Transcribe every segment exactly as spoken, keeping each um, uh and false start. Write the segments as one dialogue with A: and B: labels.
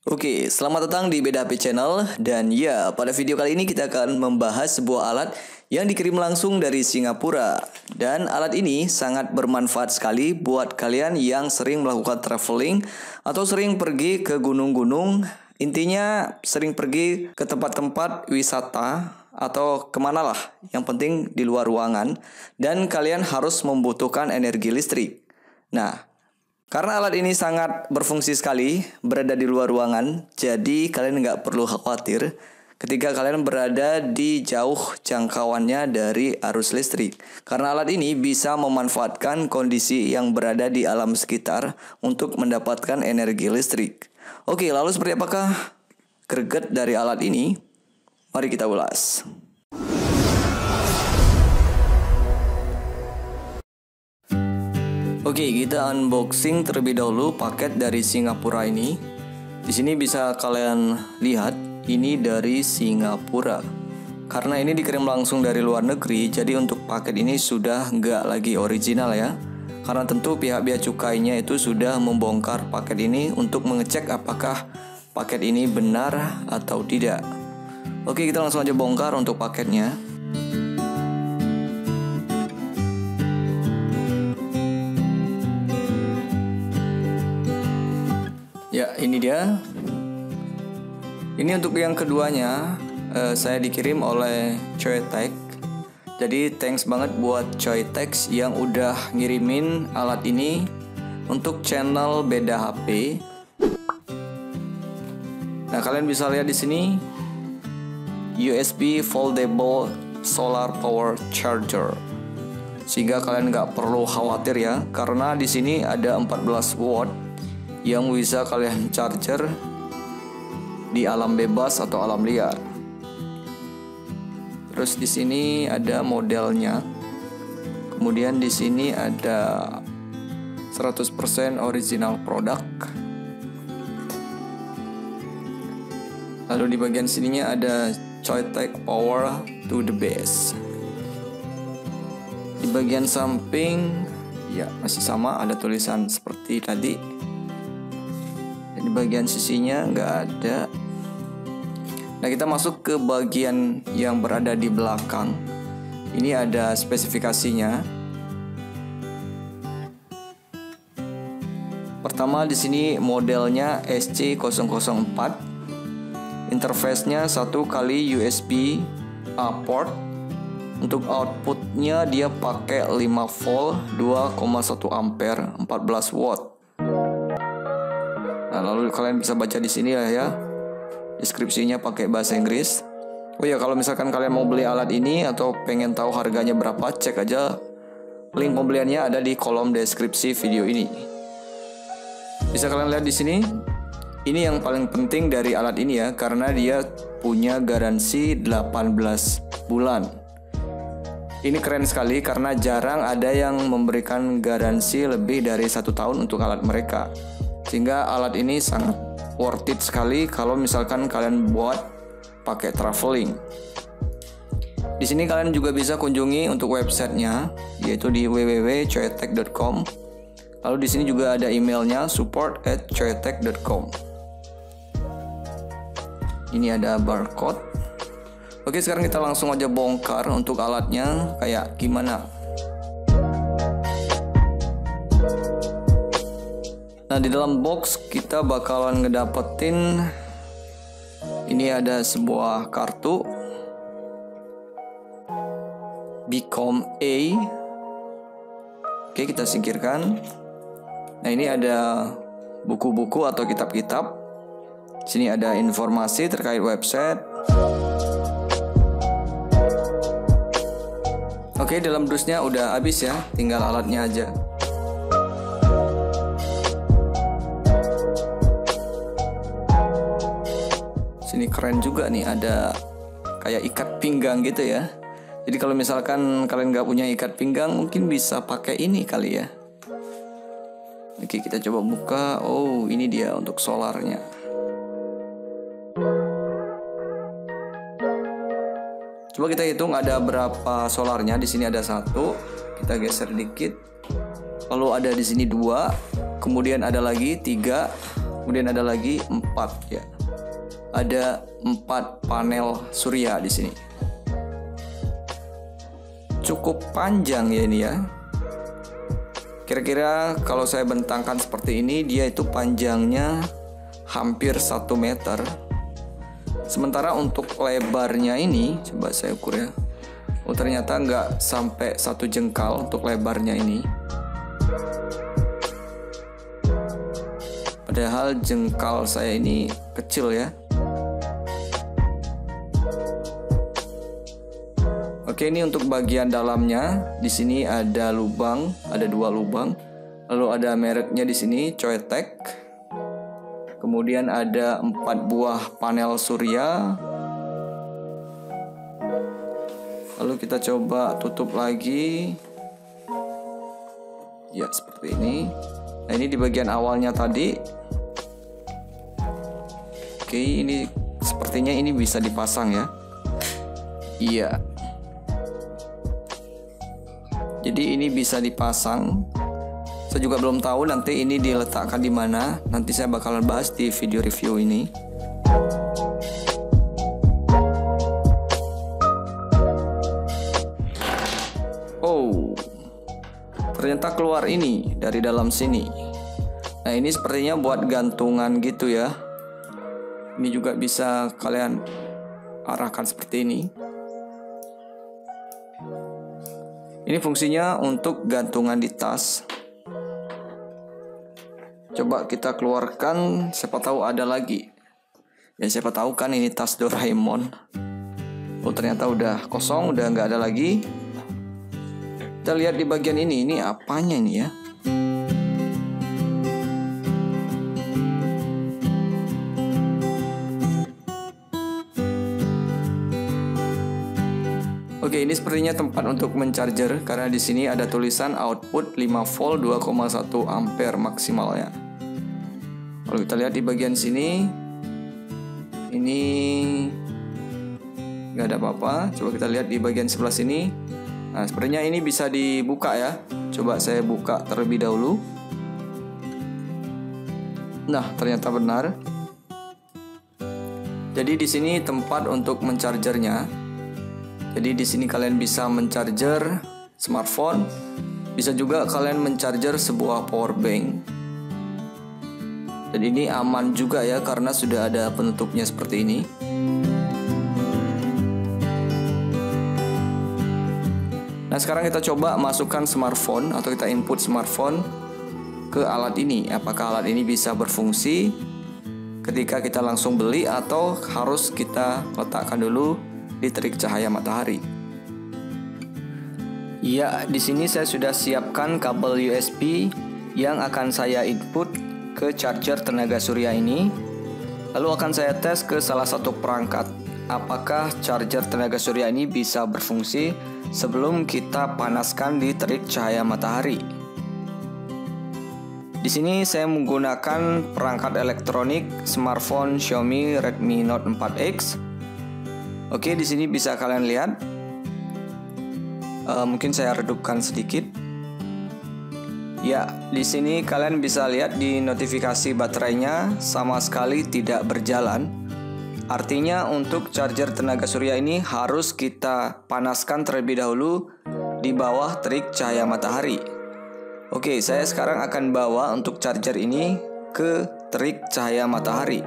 A: Oke, selamat datang di Beda H P Channel. Dan ya, pada video kali ini kita akan membahas sebuah alat yang dikirim langsung dari Singapura. Dan alat ini sangat bermanfaat sekali buat kalian yang sering melakukan traveling atau sering pergi ke gunung-gunung. Intinya sering pergi ke tempat-tempat wisata atau kemana lah, yang penting di luar ruangan. Dan kalian harus membutuhkan energi listrik. Nah, karena alat ini sangat berfungsi sekali berada di luar ruangan, jadi kalian nggak perlu khawatir ketika kalian berada di jauh jangkauannya dari arus listrik. Karena alat ini bisa memanfaatkan kondisi yang berada di alam sekitar untuk mendapatkan energi listrik. Oke, lalu seperti apakah greget dari alat ini? Mari kita ulas. Oke, kita unboxing terlebih dahulu paket dari Singapura ini. Di sini bisa kalian lihat, ini dari Singapura. Karena ini dikirim langsung dari luar negeri, jadi untuk paket ini sudah nggak lagi original ya. Karena tentu pihak bea cukainya itu sudah membongkar paket ini untuk mengecek apakah paket ini benar atau tidak. Oke, kita langsung aja bongkar untuk paketnya. Ya, ini dia. Ini untuk yang keduanya, eh, saya dikirim oleh Choytech. Jadi thanks banget buat Choytech yang udah ngirimin alat ini untuk channel Beda H P. Nah, kalian bisa lihat di sini U S B foldable solar power charger. Sehingga kalian nggak perlu khawatir ya, karena di sini ada empat belas watt yang bisa kalian charger di alam bebas atau alam liar. Terus di sini ada modelnya. Kemudian di sini ada seratus persen original produk. Lalu di bagian sininya ada Choytech Power to the Base. Di bagian samping ya masih sama, ada tulisan seperti tadi. Di bagian sisinya nggak ada. Nah, kita masuk ke bagian yang berada di belakang. Ini ada spesifikasinya. Pertama di sini modelnya S C nol nol empat. Interface-nya satu kali U S B A port. Untuk outputnya dia pakai lima volt, dua koma satu ampere, empat belas watt. Nah, lalu kalian bisa baca di sini lah ya, deskripsinya pakai bahasa Inggris. Oh ya, kalau misalkan kalian mau beli alat ini atau pengen tahu harganya berapa, cek aja link pembeliannya ada di kolom deskripsi video ini. Bisa kalian lihat di sini. Ini yang paling penting dari alat ini ya, karena dia punya garansi delapan belas bulan. Ini keren sekali karena jarang ada yang memberikan garansi lebih dari satu tahun untuk alat mereka. Sehingga alat ini sangat worth it sekali kalau misalkan kalian buat pakai traveling. Di sini kalian juga bisa kunjungi untuk websitenya, yaitu di w w w titik choytech titik com. Lalu di sini juga ada emailnya, support at choytech titik com. Ini ada barcode. Oke, sekarang kita langsung aja bongkar untuk alatnya kayak gimana. Nah, di dalam box kita bakalan ngedapetin ini, ada sebuah kartu Become A. Oke, kita singkirkan. Nah, ini ada buku-buku atau kitab-kitab. Sini ada informasi terkait website. Oke, dalam dusnya udah habis ya, tinggal alatnya aja. Ini keren juga nih, ada kayak ikat pinggang gitu ya. Jadi kalau misalkan kalian nggak punya ikat pinggang, mungkin bisa pakai ini kali ya. Oke, kita coba buka. Oh, ini dia untuk solarnya. Coba kita hitung ada berapa solarnya. Di sini ada satu. Kita geser dikit. Lalu ada di sini dua. Kemudian ada lagi tiga. Kemudian ada lagi empat ya. Ada empat panel surya di sini. Cukup panjang ya ini ya. Kira-kira kalau saya bentangkan seperti ini, dia itu panjangnya hampir satu meter. Sementara untuk lebarnya ini, coba saya ukur ya. Oh, ternyata nggak sampai satu jengkal untuk lebarnya ini. Padahal jengkal saya ini kecil ya. Oke, ini untuk bagian dalamnya. Di sini ada lubang, ada dua lubang. Lalu ada mereknya di sini, Choetech. Kemudian ada empat buah panel surya. Lalu kita coba tutup lagi. Ya, seperti ini. Nah, ini di bagian awalnya tadi. Oke, ini sepertinya ini bisa dipasang ya. Iya. Jadi ini bisa dipasang. Saya juga belum tahu nanti ini diletakkan di mana. Nanti saya bakalan bahas di video review ini. Oh, ternyata keluar ini dari dalam sini. Nah, ini sepertinya buat gantungan gitu ya. Ini juga bisa kalian arahkan seperti ini. Ini fungsinya untuk gantungan di tas. Coba kita keluarkan, siapa tahu ada lagi. Ya siapa tahu kan ini tas Doraemon. Oh, ternyata udah kosong, udah nggak ada lagi. Kita lihat di bagian ini, ini apanya ini ya? Oke, ini sepertinya tempat untuk mencharger karena di sini ada tulisan output lima volt dua koma satu ampere maksimalnya. Kalau kita lihat di bagian sini, ini nggak ada apa-apa. Coba kita lihat di bagian sebelah sini. Nah, sepertinya ini bisa dibuka ya. Coba saya buka terlebih dahulu. Nah, ternyata benar. Jadi di sini tempat untuk menchargernya. Jadi di sini kalian bisa mencharger smartphone, bisa juga kalian mencharger sebuah power bank. Dan ini aman juga ya karena sudah ada penutupnya seperti ini. Nah, sekarang kita coba masukkan smartphone atau kita input smartphone ke alat ini. Apakah alat ini bisa berfungsi ketika kita langsung beli atau harus kita letakkan dulu di terik cahaya matahari. Ya, di sini saya sudah siapkan kabel U S B yang akan saya input ke charger tenaga surya ini. Lalu akan saya tes ke salah satu perangkat. Apakah charger tenaga surya ini bisa berfungsi sebelum kita panaskan di terik cahaya matahari. Di sini saya menggunakan perangkat elektronik smartphone Xiaomi Redmi Note empat X. Oke, di sini bisa kalian lihat. Uh, mungkin saya redupkan sedikit. Ya, di sini kalian bisa lihat di notifikasi baterainya sama sekali tidak berjalan. Artinya untuk charger tenaga surya ini harus kita panaskan terlebih dahulu di bawah terik cahaya matahari. Oke, saya sekarang akan bawa untuk charger ini ke terik cahaya matahari.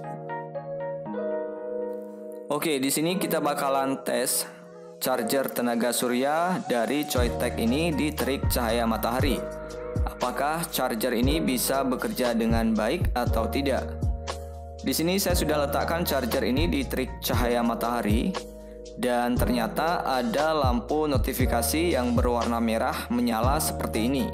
A: Oke, di sini kita bakalan tes charger tenaga surya dari Choetech ini di terik cahaya matahari. Apakah charger ini bisa bekerja dengan baik atau tidak? Di sini saya sudah letakkan charger ini di terik cahaya matahari dan ternyata ada lampu notifikasi yang berwarna merah menyala seperti ini.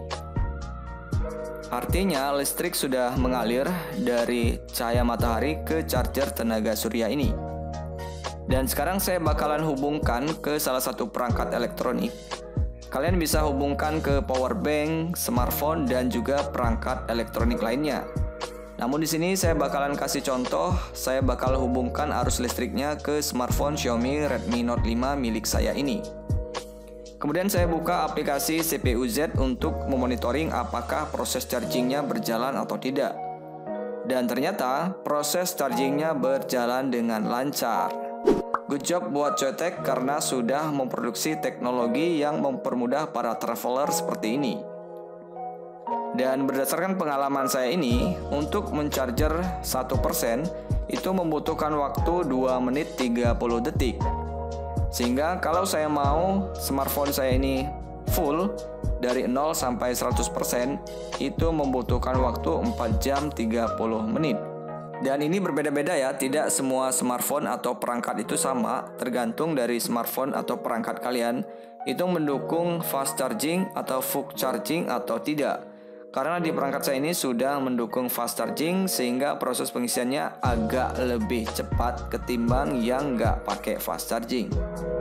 A: Artinya listrik sudah mengalir dari cahaya matahari ke charger tenaga surya ini. Dan sekarang saya bakalan hubungkan ke salah satu perangkat elektronik. Kalian bisa hubungkan ke power bank, smartphone, dan juga perangkat elektronik lainnya. Namun di sini saya bakalan kasih contoh, saya bakal hubungkan arus listriknya ke smartphone Xiaomi Redmi Note lima milik saya ini. Kemudian saya buka aplikasi C P U Z untuk memonitoring apakah proses chargingnya berjalan atau tidak. Dan ternyata proses chargingnya berjalan dengan lancar. Good job buat Coetek karena sudah memproduksi teknologi yang mempermudah para traveler seperti ini. Dan berdasarkan pengalaman saya ini, untuk mencharger satu persen itu membutuhkan waktu dua menit tiga puluh detik. Sehingga kalau saya mau smartphone saya ini full dari nol sampai seratus persen itu membutuhkan waktu empat jam tiga puluh menit. Dan ini berbeda-beda ya, tidak semua smartphone atau perangkat itu sama, tergantung dari smartphone atau perangkat kalian itu mendukung fast charging atau full charging atau tidak. Karena di perangkat saya ini sudah mendukung fast charging sehingga proses pengisiannya agak lebih cepat ketimbang yang nggak pakai fast charging.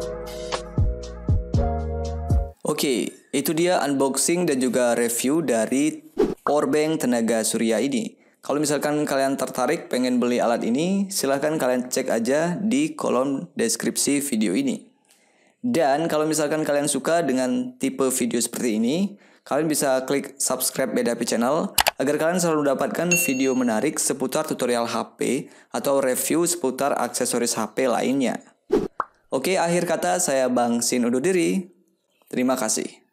A: Oke, itu dia unboxing dan juga review dari powerbank tenaga surya ini. Kalau misalkan kalian tertarik pengen beli alat ini, silahkan kalian cek aja di kolom deskripsi video ini. Dan kalau misalkan kalian suka dengan tipe video seperti ini, kalian bisa klik subscribe B D A P Channel agar kalian selalu mendapatkan video menarik seputar tutorial H P atau review seputar aksesoris H P lainnya. Oke, akhir kata saya Bang Sin undur diri. Terima kasih.